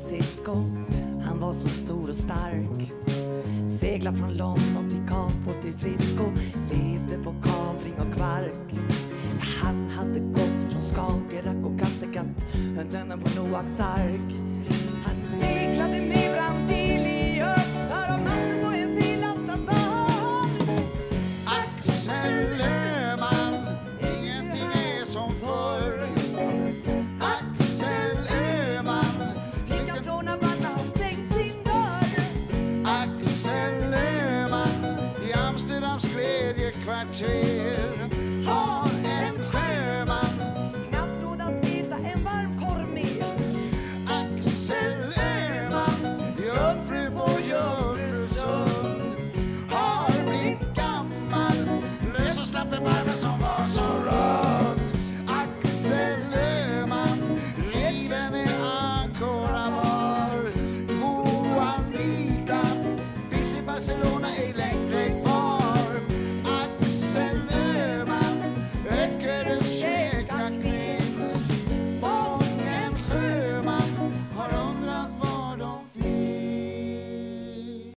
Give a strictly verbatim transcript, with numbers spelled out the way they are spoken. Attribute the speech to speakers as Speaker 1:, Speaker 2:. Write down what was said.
Speaker 1: Francisco. Han var så stor och stark. Segla från London till Capo till Frisco. Levde på kavring och kvark. Han hade gått från Skagerrak och Kattegatt. Hönt henne på Noaks ark. Han seglade med